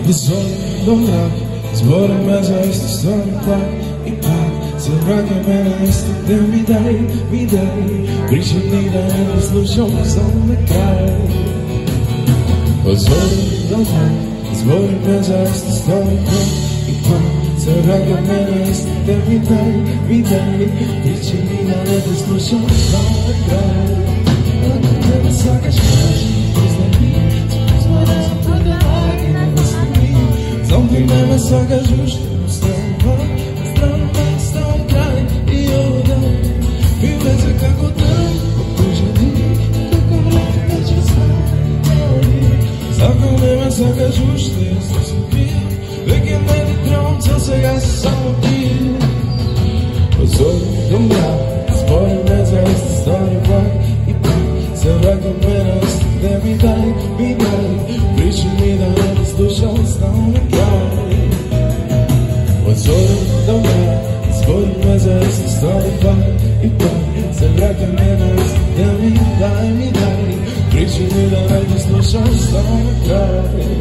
Звоним до мрак, спориме за исти стvari tak i pak se vraćame na isti gde mi daj Pričam ni da ne slušam samo na kraj Zvonim do mrak, sporiме za isti stvari tak i pak se vraćame na isti gde mi daj Pričam ni da ne slušam samo na kraj Kada svaka špaži, priznaj mi, zvonam za to da lagi ne misli Zombie nema svaka žušta Stran kraj i ovo dan I veze kako dan Pokuženi kako vrati neće znati Zakon nema svaka žušta Jeste se pije Vek je meni tron Cijel se ja se samo pije Pozori do mrak Spori me za iste stvari pak I pak se vratim me na iste gde mi daj Priču mi da ne bi slušao Stao na kraj Pozori do mrak Spori me za iste stvari pak I pak se vratim me na iste gde mi daj Priču mi da ne bi slušao Stao na kraj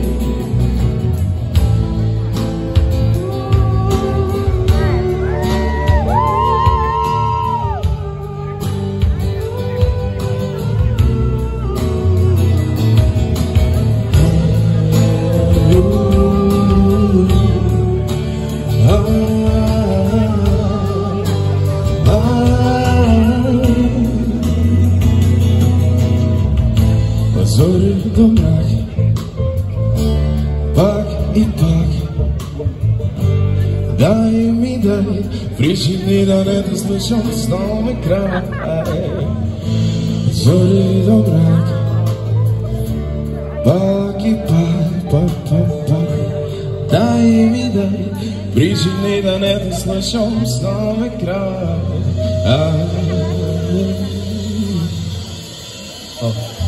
Pozori do mrak Pak i pak Daj mi daj Priči mi da ne te slušam Stao na kraj Pozori do mrak Pak i pak Daj mi daj Priči mi da ne te slušam Stao na kraj